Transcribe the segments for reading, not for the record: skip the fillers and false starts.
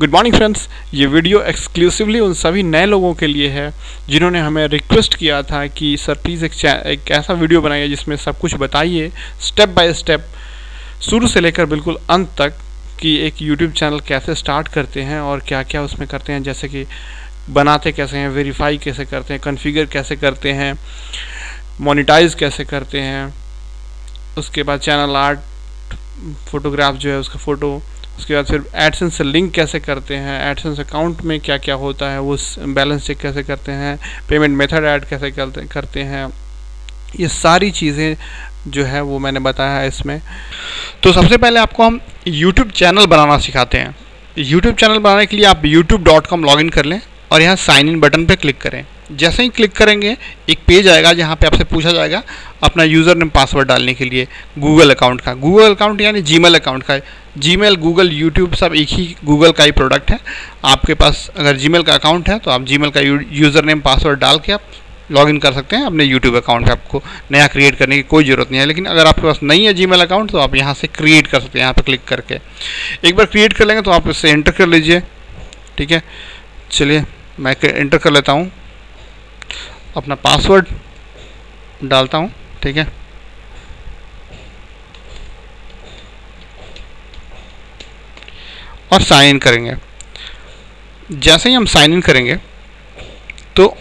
Good morning friends, ये video exclusively उन सभी नए लोगों के लिए है जिन्होंने हमें रिक्वेस्ट किया था कि सर प्लीज़ एक ऐसा वीडियो बनाइए जिसमें सब कुछ बताइए स्टेप बाय स्टेप, शुरू से लेकर बिल्कुल अंत तक, कि एक यूट्यूब चैनल कैसे स्टार्ट करते हैं और क्या क्या उसमें करते हैं, जैसे कि बनाते कैसे हैं, वेरीफाई कैसे करते हैं, कॉन्फ़िगर कैसे करते हैं, मोनेटाइज कैसे करते हैं, उसके बाद चैनल आर्ट, फोटोग्राफ जो है उसका फ़ोटो, उसके बाद फिर एडसेंस से लिंक कैसे करते हैं, एडसेंस अकाउंट में क्या क्या होता है, वो बैलेंस चेक कैसे करते हैं, पेमेंट मेथड ऐड कैसे करते हैं, ये सारी चीज़ें जो है वो मैंने बताया है इसमें। तो सबसे पहले आपको हम YouTube चैनल बनाना सिखाते हैं। YouTube चैनल बनाने के लिए आप youtube.com लॉगिन कर लें और यहाँ साइन इन बटन पर क्लिक करें। जैसे ही क्लिक करेंगे एक पेज आएगा जहाँ पे आपसे पूछा जाएगा अपना यूज़र नेम पासवर्ड डालने के लिए गूगल अकाउंट का। गूगल अकाउंट यानी जीमेल अकाउंट का। जीमेल, गूगल, यूट्यूब सब एक ही गूगल का ही प्रोडक्ट है। आपके पास अगर जीमेल का अकाउंट है तो आप जीमेल का यूज़र नेम पासवर्ड डाल के आप लॉगिन कर सकते हैं अपने यूट्यूब अकाउंट पे। आपको नया क्रिएट करने की कोई ज़रूरत नहीं है। लेकिन अगर आपके पास नहीं है जीमेल अकाउंट तो आप यहाँ से क्रिएट कर सकते हैं, यहाँ पर क्लिक करके। एक बार क्रिएट कर लेंगे तो आप इसे एंटर कर लीजिए। ठीक है, चलिए मैं एंटर कर लेता हूँ, अपना पासवर्ड डालता हूँ। ठीक है, और साइन इन करेंगे। जैसे ही हम साइन इन करेंगे तो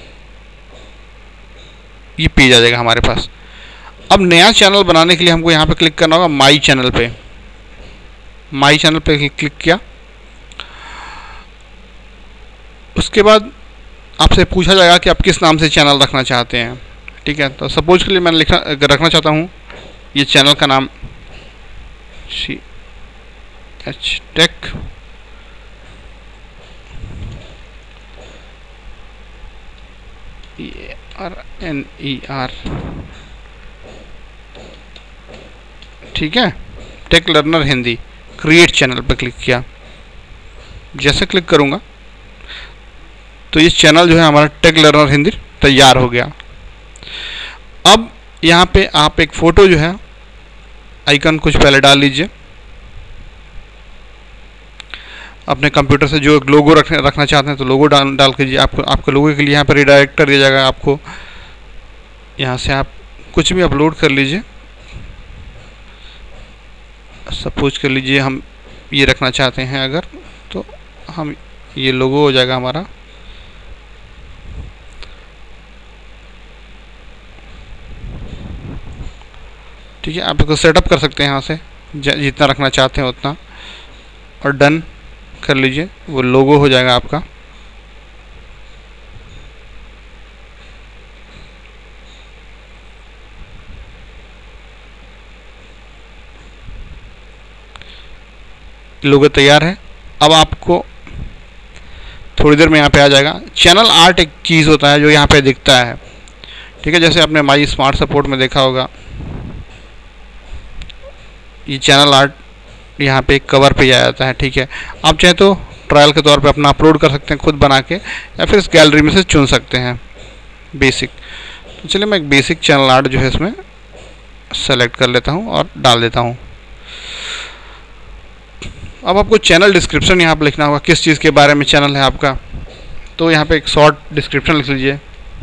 ये पेज आ जाएगा हमारे पास। अब नया चैनल बनाने के लिए हमको यहाँ पे क्लिक करना होगा माई चैनल पे। माई चैनल पे क्लिक किया, उसके बाद आपसे पूछा जाएगा कि आप किस नाम से चैनल रखना चाहते हैं। ठीक है, तो सपोज के लिए मैं रखना चाहता हूँ ये चैनल का नाम CH टेक ERNER। ठीक है, tech learner Hindi. Create channel पर क्लिक किया। जैसे क्लिक करूँगा तो ये चैनल जो है हमारा टेक लर्नर हिंदी तैयार हो गया। अब यहाँ पे आप एक फ़ोटो जो है आइकन कुछ पहले डाल लीजिए। अपने कंप्यूटर से जो लोगो रखना चाहते हैं तो लोगो डाल कीजिए। आपको लोगो के लिए यहाँ पर रिडायरेक्ट कर दिया जाएगा। आपको यहाँ से आप कुछ भी अपलोड कर लीजिए। सपोज कर लीजिए हम ये रखना चाहते हैं अगर, तो हम ये लोगो हो जाएगा हमारा। ठीक है, आप इसको सेटअप कर सकते हैं यहाँ से जितना रखना चाहते हैं उतना, और डन कर लीजिए। वो लोगो हो जाएगा आपका। लोगो तैयार है। अब आपको थोड़ी देर में यहाँ पे आ जाएगा। चैनल आर्ट एक चीज़ होता है जो यहाँ पे दिखता है। ठीक है, जैसे आपने माई स्मार्ट सपोर्ट में देखा होगा, ये चैनल आर्ट यहाँ पे कवर पे आ जाता है। ठीक है, आप चाहे तो ट्रायल के तौर पे अपना अपलोड कर सकते हैं खुद बना के, या फिर इस गैलरी में से चुन सकते हैं बेसिक। तो चलिए मैं एक बेसिक चैनल आर्ट जो है इसमें सेलेक्ट कर लेता हूँ और डाल देता हूँ। अब आपको चैनल डिस्क्रिप्शन यहाँ पर लिखना होगा, किस चीज़ के बारे में चैनल है आपका। तो यहाँ पे एक शॉर्ट डिस्क्रिप्शन लिख लीजिए।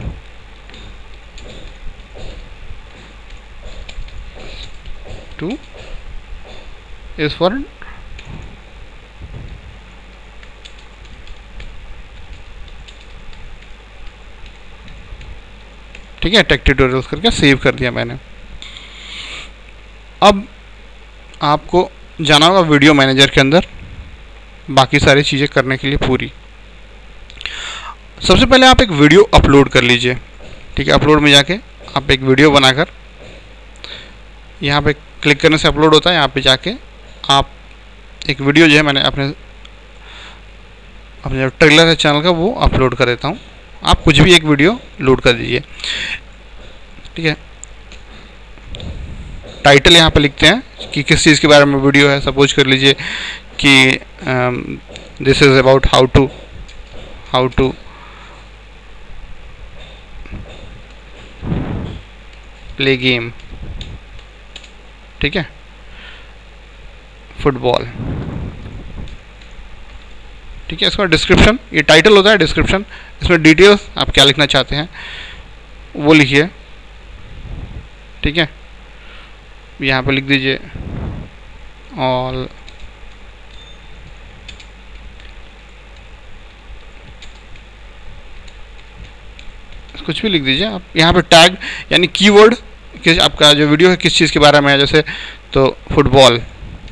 टू इज फॉर ठीक है, टेक ट्यूटोरियल्स करके सेव कर दिया मैंने। अब आपको जाना होगा वीडियो मैनेजर के अंदर बाकी सारी चीज़ें करने के लिए पूरी। सबसे पहले आप एक वीडियो अपलोड कर लीजिए। ठीक है, अपलोड में जाके आप एक वीडियो बनाकर यहाँ पे क्लिक करने से अपलोड होता है। यहाँ पे जाके आप एक वीडियो जो है मैंने अपने जो ट्रेलर है चैनल का वो अपलोड कर देता हूँ। आप कुछ भी एक वीडियो लोड कर दीजिए। ठीक है, टाइटल यहाँ पे लिखते हैं कि किस चीज़ के बारे में वीडियो है। सपोज कर लीजिए कि this is about how to play game. ठीक है, फुटबॉल। ठीक है। इसका डिस्क्रिप्शन, ये टाइटल होता है डिस्क्रिप्शन, इसमें डिटेल्स आप क्या लिखना चाहते हैं वो लिखिए, ठीक है। यहाँ पे लिख दीजिए ऑल कुछ भी लिख दीजिए आप। यहाँ पे टैग यानी कीवर्ड कि आपका जो वीडियो है किस चीज़ के बारे में है, जैसे तो फुटबॉल,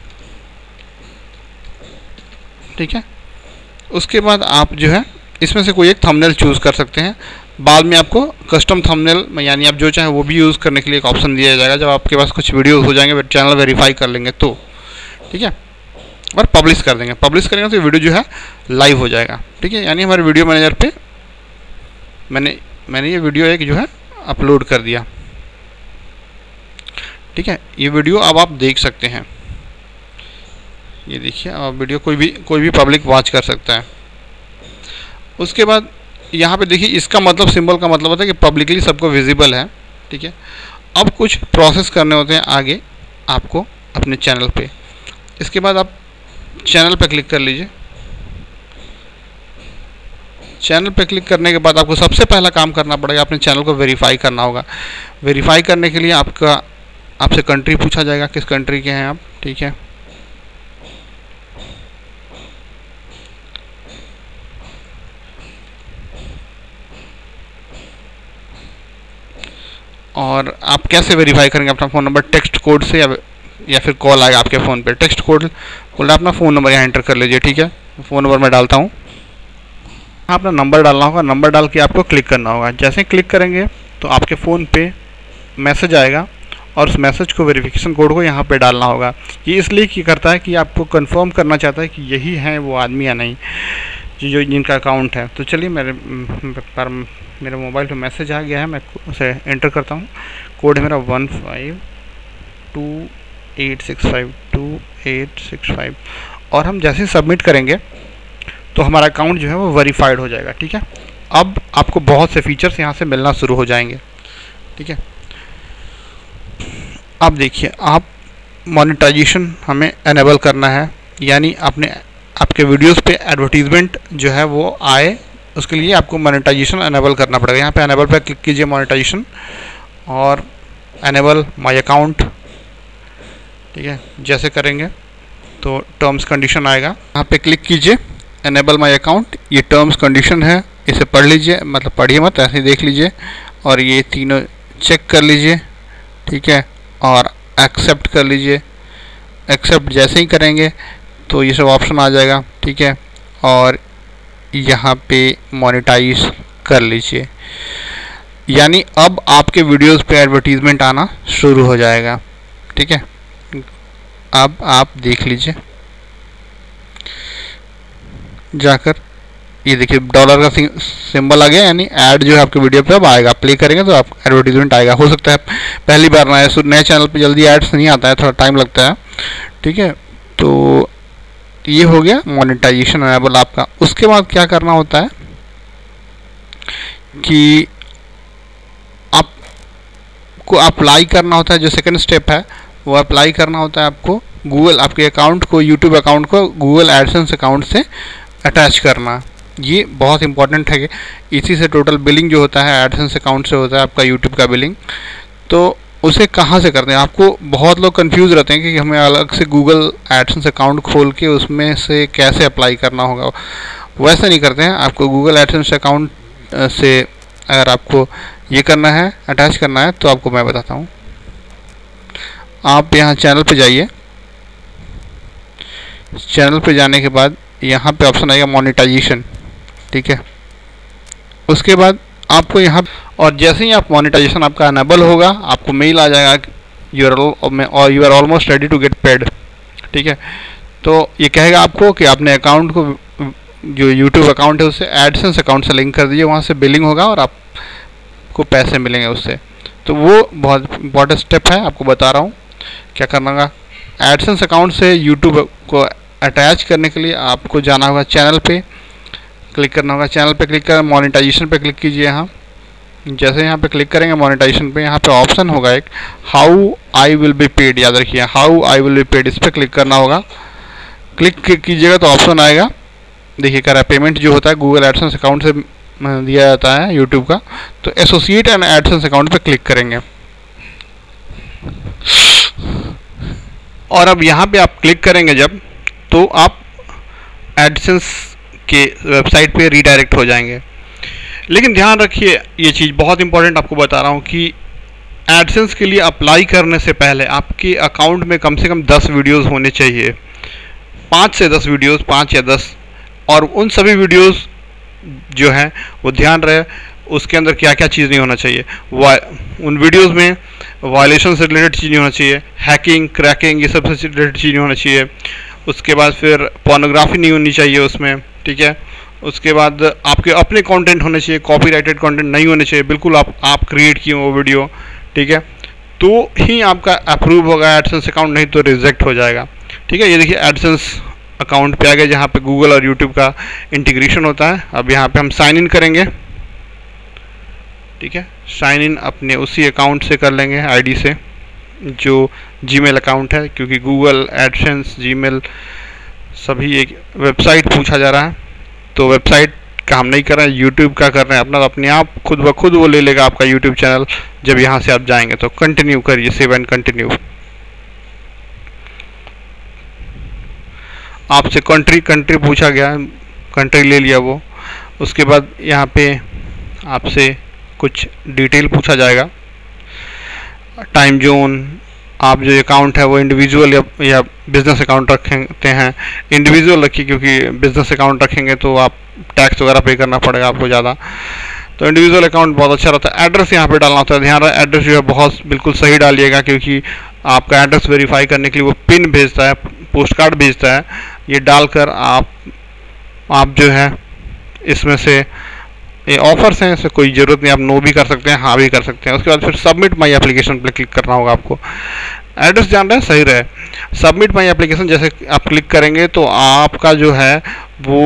ठीक है। उसके बाद आप जो है इसमें से कोई एक थंबनेल चूज़ कर सकते हैं। बाद में आपको कस्टम थंबनेल यानी आप जो चाहें वो भी यूज़ करने के लिए एक ऑप्शन दिया जाएगा जब आपके पास कुछ वीडियो हो जाएंगे, चैनल वेरीफाई कर लेंगे तो, ठीक है। और पब्लिश कर देंगे, पब्लिश करेंगे तो वीडियो जो है लाइव हो जाएगा, ठीक है। यानी हमारे वीडियो मैनेजर पे मैंने ये वीडियो एक जो है अपलोड कर दिया, ठीक है। ये वीडियो अब आप देख सकते हैं, ये देखिए अब वीडियो कोई भी पब्लिक वॉच कर सकता है। उसके बाद यहाँ पे देखिए इसका मतलब, सिंबल का मतलब होता है कि पब्लिकली सबको विजिबल है, ठीक है। अब कुछ प्रोसेस करने होते हैं आगे आपको अपने चैनल पे। इसके बाद आप चैनल पे क्लिक कर लीजिए। चैनल पे क्लिक करने के बाद आपको सबसे पहला काम करना पड़ेगा, अपने चैनल को वेरीफाई करना होगा। वेरीफाई करने के लिए आपसे कंट्री पूछा जाएगा, किस कंट्री के हैं आप, ठीक है। और आप कैसे वेरीफाई करेंगे, अपना फ़ोन नंबर टेक्स्ट कोड से या फिर कॉल आएगा आपके फ़ोन पे। टेक्स्ट कोड बोला, अपना फ़ोन नंबर यहाँ एंटर कर लीजिए, ठीक है। फ़ोन नंबर मैं डालता हूँ, अपना नंबर डालना होगा, नंबर डाल के आपको क्लिक करना होगा। जैसे क्लिक करेंगे तो आपके फ़ोन पे मैसेज आएगा और उस मैसेज को, वेरिफिकेशन कोड को यहाँ पे डालना होगा। ये इसलिए कि करता है कि आपको कंफर्म करना चाहता है कि यही है वो आदमी या नहीं जो जिनका अकाउंट है। तो चलिए मेरे मोबाइल पे मैसेज आ गया है, मैं उसे एंटर करता हूँ। कोड है मेरा 1528652865 और हम जैसे सबमिट करेंगे तो हमारा अकाउंट जो है वो वेरीफाइड हो जाएगा, ठीक है। अब आपको बहुत से फीचर्स यहाँ से मिलना शुरू हो जाएंगे, ठीक है। अब देखिए, आप मोनेटाइजेशन हमें एनेबल करना है, यानी आपके वीडियोस पे एडवर्टीजमेंट जो है वो आए, उसके लिए आपको मोनेटाइजेशन एनेबल करना पड़ेगा। यहाँ पे एनेबल पे क्लिक कीजिए, मोनेटाइजेशन, और एनेबल माय अकाउंट, ठीक है। जैसे करेंगे तो टर्म्स कंडीशन आएगा, यहाँ पे क्लिक कीजिए, एनेबल माय अकाउंट। ये टर्म्स कंडीशन है, इसे पढ़ लीजिए, मतलब पढ़िए मत, ऐसे ही देख लीजिए और ये तीनों चेक कर लीजिए, ठीक है। और एक्सेप्ट कर लीजिए। एक्सेप्ट जैसे ही करेंगे तो ये सब ऑप्शन आ जाएगा, ठीक है। और यहाँ पे मोनेटाइज कर लीजिए, यानी अब आपके वीडियोस पे एडवर्टीजमेंट आना शुरू हो जाएगा, ठीक है। अब आप देख लीजिए जाकर, ये देखिए डॉलर का सिंबल आ गया, यानी ऐड जो है आपके वीडियो पे अब आएगा। प्ले करेंगे तो आप एडवर्टीजमेंट आएगा। हो सकता है पहली बार नए चैनल पे जल्दी एड्स नहीं आता है, थोड़ा टाइम लगता है, ठीक है। तो ये हो गया मोनेटाइजेशन एनेबल आपका। उसके बाद क्या करना होता है कि आपको अप्लाई करना होता है, जो सेकंड स्टेप है वो अप्लाई करना होता है आपको गूगल, आपके अकाउंट को, यूट्यूब अकाउंट को गूगल एडसेंस अकाउंट से अटैच करना। ये बहुत इंपॉर्टेंट है कि इसी से टोटल बिलिंग जो होता है एडसेंस अकाउंट से होता है आपका यूट्यूब का बिलिंग। तो उसे कहाँ से करते हैं, आपको बहुत लोग कंफ्यूज रहते हैं कि हमें अलग से गूगल एडसेंस अकाउंट खोल के उसमें से कैसे अप्लाई करना होगा। वैसे नहीं करते हैं, आपको गूगल एडसेंस अकाउंट से अगर आपको ये करना है, अटैच करना है, तो आपको मैं बताता हूँ। आप यहाँ चैनल पे जाइए, चैनल पे जाने के बाद यहाँ पे ऑप्शन आएगा मोनेटाइजेशन, ठीक है। उसके बाद आपको यहाँ, और जैसे ही आप मोनेटाइजेशन आपका अनेबल होगा, आपको मेल आ जाएगा you are almost ready to get paid, ठीक है। तो ये कहेगा आपको कि आपने अकाउंट को, जो यूट्यूब अकाउंट है उससे एडसेंस अकाउंट से लिंक कर दीजिए, वहाँ से बिलिंग होगा और आपको पैसे मिलेंगे उससे। तो वो बहुत इंपॉर्टेंट स्टेप है, आपको बता रहा हूँ क्या करना होगा। एडसेंस अकाउंट से यूट्यूब को अटैच करने के लिए आपको जाना होगा चैनल पे, क्लिक करना होगा। चैनल पे क्लिक कर मोनेटाइजेशन पे क्लिक कीजिए। यहाँ जैसे यहाँ पे क्लिक करेंगे मोनेटाइजेशन पे, यहाँ पे ऑप्शन होगा एक, how I will be paid, याद रखिए how I will be paid, इस पर क्लिक करना होगा। क्लिक कीजिएगा तो ऑप्शन आएगा देखिए कह रहा है पेमेंट जो होता है गूगल एडसेंस अकाउंट से दिया जाता है यूट्यूब का, तो एसोसिएट एंड एडसेंस अकाउंट पे क्लिक करेंगे। और अब यहाँ पे आप क्लिक करेंगे जब, तो आप एडसेंस के वेबसाइट पे रीडायरेक्ट हो जाएंगे। लेकिन ध्यान रखिए, ये चीज़ बहुत इंपॉर्टेंट आपको बता रहा हूँ कि एडसेंस के लिए अप्लाई करने से पहले आपके अकाउंट में कम से कम 10 वीडियोस होने चाहिए, 5 से 10 वीडियोस, 5 या 10। और उन सभी वीडियोस जो है वो ध्यान रहे उसके अंदर क्या क्या चीज़ नहीं होना चाहिए। उन वीडियोस में वायलेशन से रिलेटेड चीज़ नहीं होना चाहिए, हैकिंग, क्रैकिंग, ये सब से रिलेटेड चीज़ नहीं होना चाहिए। उसके बाद फिर पोर्नोग्राफी नहीं होनी चाहिए उसमें, ठीक है। उसके बाद आपके अपने कंटेंट होने चाहिए, कॉपीराइटेड कंटेंट नहीं होने चाहिए, बिल्कुल आप क्रिएट किए वो वीडियो, ठीक है, तो ही आपका अप्रूव होगा एडसेंस अकाउंट, नहीं तो रिजेक्ट हो जाएगा, ठीक है। ये देखिए एडसेंस अकाउंट पे आ गया जहाँ पे गूगल और यूट्यूब का इंटीग्रेशन होता है। अब यहाँ पे हम साइन इन करेंगे, ठीक है। साइन इन अपने उसी अकाउंट से कर लेंगे, आईडी से, जो जीमेल अकाउंट है, क्योंकि गूगल, एडसेंस, जीमेल सभी एक वेबसाइट पूछा जा रहा है, तो वेबसाइट का हम नहीं कर रहे हैं, यूट्यूब का कर रहे हैं अपना। अपने आप खुद ब खुद वो ले लेगा आपका यूट्यूब चैनल जब यहाँ से आप जाएंगे। तो कंटिन्यू करिए, सेव एंड कंटिन्यू। आपसे कंट्री पूछा गया, कंट्री ले लिया वो। उसके बाद यहाँ पे आपसे कुछ डिटेल पूछा जाएगा, टाइम जोन, आप जो अकाउंट है वो इंडिविजुअल या बिजनेस अकाउंट रखते हैं, इंडिविजुअल रखिए, क्योंकि बिजनेस अकाउंट रखेंगे तो आप टैक्स वगैरह पे करना पड़ेगा आपको ज़्यादा, तो इंडिविजुअल अकाउंट बहुत अच्छा रहता है। एड्रेस यहाँ पे डालना होता है, ध्यान रहे एड्रेस जो है बहुत बिल्कुल सही डालिएगा, क्योंकि आपका एड्रेस वेरीफाई करने के लिए वो पिन भेजता है, पोस्ट कार्ड भेजता है। ये डालकर आप जो है इसमें से ये ऑफर्स हैं, इससे कोई ज़रूरत नहीं, आप नो भी कर सकते हैं, हाँ भी कर सकते हैं। उसके बाद फिर सबमिट माई एप्लीकेशन पर क्लिक करना होगा आपको। एड्रेस जान रहे हैं, सही रहे। सबमिट माई एप्लीकेशन जैसे आप क्लिक करेंगे तो आपका जो है वो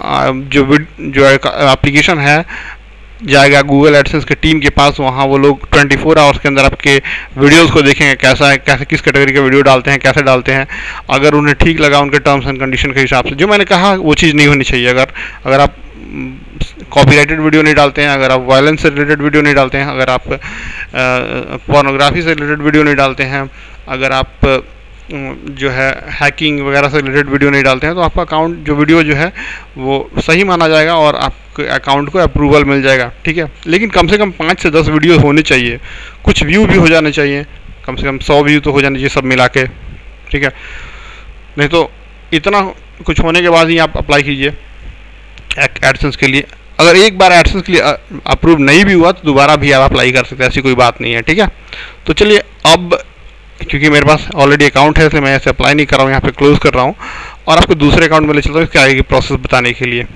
जो एप्लीकेशन है जाएगा गूगल एडसेंस के टीम के पास। वहाँ वो लोग 24 आवर्स के अंदर आपके वीडियोस को देखेंगे, कैसा है, कैसे किस कैटेगरी के वीडियो डालते हैं, कैसे डालते हैं। अगर उन्हें ठीक लगा उनके टर्म्स एंड कंडीशन के हिसाब से, जो मैंने कहा वो चीज़ नहीं होनी चाहिए। अगर आप कॉपीराइटेड वीडियो नहीं डालते हैं, अगर आप वायलेंस से रिलेटेड वीडियो नहीं डालते हैं, अगर आप पोर्नोग्राफी से रिलेटेड वीडियो नहीं डालते हैं, अगर आप जो है हैकिंग वगैरह से रिलेटेड वीडियो नहीं डालते हैं, तो आपका अकाउंट जो वीडियो जो है वो सही माना जाएगा और आपके अकाउंट को अप्रूवल मिल जाएगा, ठीक है। लेकिन कम से कम 5 से 10 वीडियो होने चाहिए, कुछ व्यू भी हो जाने चाहिए, कम से कम 100 व्यू तो हो जाने चाहिए सब मिला के, ठीक है। नहीं तो इतना कुछ होने के बाद ही आप अप्लाई कीजिए एडसेंस के लिए। अगर एक बार एडसेंस के लिए अप्रूव नहीं भी हुआ तो दोबारा भी आप अप्लाई कर सकते हैं, ऐसी कोई बात नहीं है, ठीक है। तो चलिए, अब क्योंकि मेरे पास ऑलरेडी अकाउंट है इसलिए मैं ऐसे अप्लाई नहीं कर रहा हूँ, यहाँ पे क्लोज कर रहा हूँ और आपको दूसरे अकाउंट में ले चलता हूँ इसके आगे की प्रोसेस बताने के लिए।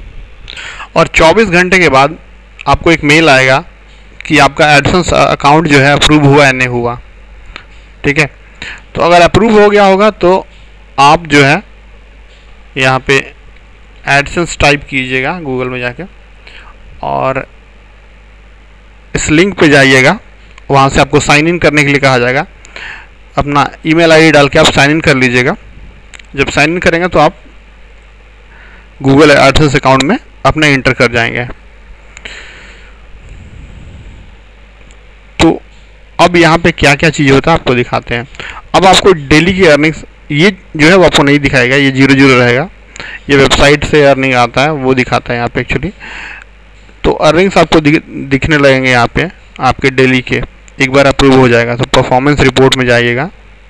और 24 घंटे के बाद आपको एक मेल आएगा कि आपका एडसेंस अकाउंट जो है अप्रूव हुआ या नहीं हुआ, ठीक है। तो अगर अप्रूव हो गया होगा तो आप जो है यहाँ पे एडसेंस टाइप कीजिएगा गूगल में जाके और इस लिंक पे जाइएगा, वहाँ से आपको साइन इन करने के लिए कहा जाएगा। अपना ईमेल आईडी डाल के आप साइन इन कर लीजिएगा। जब साइन इन करेंगे तो आप गूगल एडसेंस अकाउंट में अपने इंटर कर जाएंगे। तो अब यहाँ पे क्या क्या चीज़ होता है आपको दिखाते हैं। अब आपको डेली की अर्निंग्स ये जो है वो आपको नहीं दिखाएगा, ये 0 रहेगा। ये वेबसाइट से अर्निंग आता है वो दिखाता है यहाँ पे एक्चुअली। तो अर्निंग्स आपको दिखने लगेंगे यहाँ पे आपके डेली के। एक बार अप्रूव हो जाएगा तो परफॉर्मेंस रिपोर्ट में जाइएगा,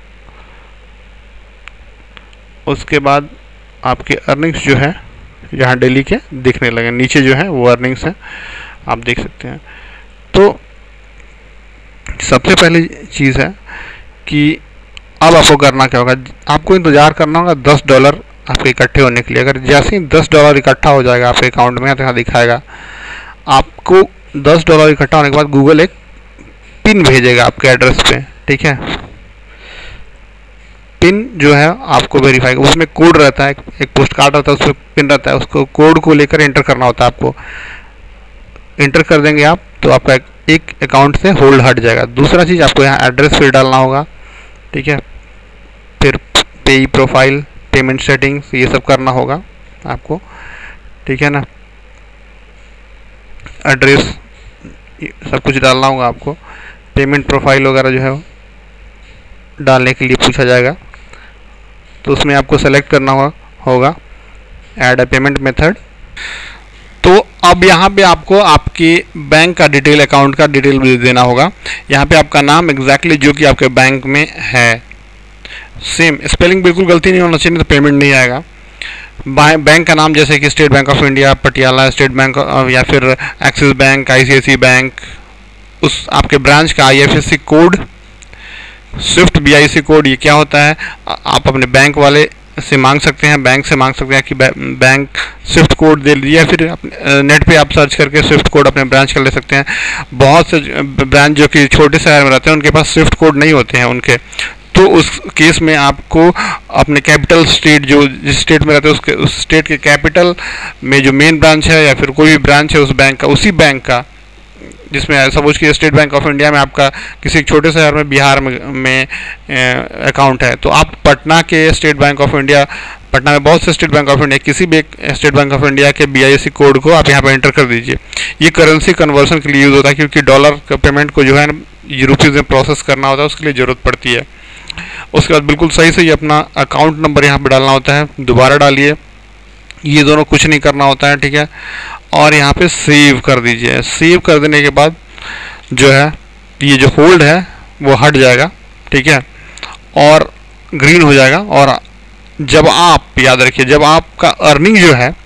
उसके बाद आपके अर्निंग्स जो है यहाँ डेली के दिखने लगे, नीचे जो है वो अर्निंग्स है आप देख सकते हैं। तो सबसे पहली चीज़ है कि अब आपको करना क्या होगा, आपको इंतज़ार करना होगा $10 आपके इकट्ठे होने के लिए। अगर जैसे ही $10 इकट्ठा हो जाएगा आपके अकाउंट में, तो यहाँ दिखाएगा आपको $10 इकट्ठा होने के बाद गूगल एक पिन भेजेगा आपके एड्रेस पे, ठीक है। पिन जो है आपको वेरीफाई, उसमें कोड रहता है, एक पोस्ट कार्ड रहता है उसमें पिन रहता है, उसको कोड को लेकर एंटर करना होता है आपको। एंटर कर देंगे आप तो आपका एक अकाउंट से होल्ड हट जाएगा। दूसरा चीज़ आपको यहाँ एड्रेस फिर डालना होगा, ठीक है। फिर पे प्रोफाइल, पेमेंट सेटिंग्स, ये सब करना होगा आपको। ठीक है ना। एड्रेस सब कुछ डालना होगा आपको। पेमेंट प्रोफाइल वगैरह जो है वो डालने के लिए पूछा जाएगा, तो उसमें आपको सेलेक्ट करना होगा ऐड अ पेमेंट मेथड। तो अब यहाँ पे आपको आपके बैंक का डिटेल, अकाउंट का डिटेल भी देना होगा। यहाँ पे आपका नाम एग्जैक्टली जो कि आपके बैंक में है, सेम स्पेलिंग बिल्कुल गलती नहीं होना चाहिए, तो पेमेंट नहीं आएगा। बैंक का नाम जैसे कि State Bank of India, Patiala State Bank, या फिर एक्सिस बैंक, ICICI बैंक, उस आपके ब्रांच का IFSC code, SWIFT BIC code, ये क्या होता है आप अपने बैंक वाले से मांग सकते हैं, बैंक से मांग सकते हैं कि बैंक स्विफ्ट कोड दे लीजिए, या फिर नेट पे आप सर्च करके स्विफ्ट कोड अपने ब्रांच का ले सकते हैं। बहुत से ब्रांच जो कि छोटे शहर में रहते हैं उनके पास स्विफ्ट कोड नहीं होते हैं उनके, तो उस केस में आपको अपने कैपिटल स्टेट, जो जिस स्टेट में रहते हैं उस स्टेट के कैपिटल में जो मेन ब्रांच है या फिर कोई भी ब्रांच है उस बैंक का, उसी बैंक का, जिसमें सपोज कि स्टेट बैंक ऑफ इंडिया में आपका किसी छोटे शहर में बिहार में अकाउंट है, तो आप पटना के State Bank of India, Patna में बहुत से स्टेट बैंक ऑफ इंडिया, किसी भी स्टेट बैंक ऑफ इंडिया के BIC कोड को आप यहाँ पर एंटर कर दीजिए। ये करेंसी कन्वर्सन के लिए यूज़ होता है, क्योंकि डॉलर का पेमेंट को जो है रुपीज़ में प्रोसेस करना होता है, उसके लिए ज़रूरत पड़ती है। उसके बाद बिल्कुल सही से अपना अकाउंट नंबर यहाँ पे डालना होता है, दोबारा डालिए, ये दोनों कुछ नहीं करना होता है, ठीक है। और यहाँ पे सेव कर दीजिए। सेव कर देने के बाद जो है ये जो होल्ड है वो हट जाएगा, ठीक है, और ग्रीन हो जाएगा। और जब आप, याद रखिए, जब आपका अर्निंग जो है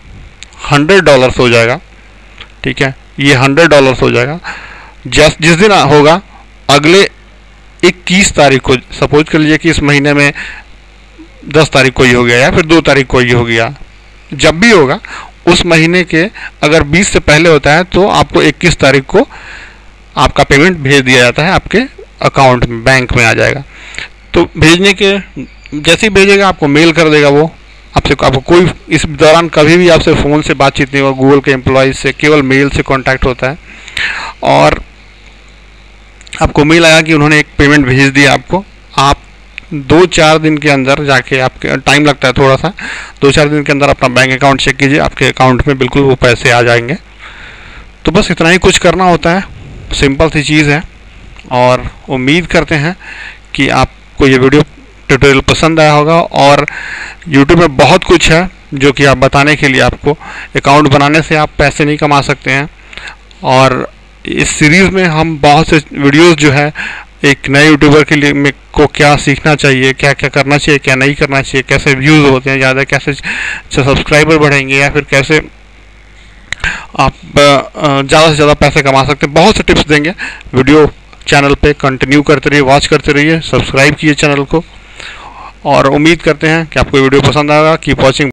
$100 हो जाएगा, ठीक है, ये $100 हो जाएगा, जिस दिन होगा अगले 21 तारीख को, सपोज कर लीजिए कि इस महीने में 10 तारीख को ही हो गया या फिर 2 तारीख को ही हो गया, जब भी होगा उस महीने के अगर 20 से पहले होता है तो आपको 21 तारीख को आपका पेमेंट भेज दिया जाता है, आपके अकाउंट में, बैंक में आ जाएगा। तो भेजने के जैसे ही भेजेगा आपको मेल कर देगा वो आपसे, आपको कोई इस दौरान कभी भी आपसे फ़ोन से बातचीत नहीं होगा, गूगल के एम्प्लॉयज़ से केवल मेल से कांटेक्ट होता है। और आपको मेल आया कि उन्होंने एक पेमेंट भेज दिया आपको, आप 2-4 दिन के अंदर जाके, आपके टाइम लगता है थोड़ा सा, 2-4 दिन के अंदर अपना बैंक अकाउंट चेक कीजिए, आपके अकाउंट में बिल्कुल वो पैसे आ जाएंगे। तो बस इतना ही कुछ करना होता है, सिंपल सी चीज़ है। और उम्मीद करते हैं कि आपको ये वीडियो ट्यूटोरियल पसंद आया होगा। और यूट्यूब में बहुत कुछ है जो कि आप बताने के लिए, आपको अकाउंट बनाने से आप पैसे नहीं कमा सकते हैं। और इस सीरीज़ में हम बहुत से वीडियोस जो है एक नए यूट्यूबर के लिए में को क्या सीखना चाहिए, क्या क्या करना चाहिए, क्या नहीं करना चाहिए, कैसे व्यूज़ होते हैं ज़्यादा, कैसे सब्सक्राइबर बढ़ेंगे, या फिर कैसे आप ज़्यादा से ज़्यादा पैसे कमा सकते हैं, बहुत से टिप्स देंगे। वीडियो चैनल पे कंटिन्यू करते रहिए, वॉच करते रहिए, सब्सक्राइब कीजिए चैनल को। और उम्मीद करते हैं कि आपको वीडियो पसंद आएगा। Keep watching.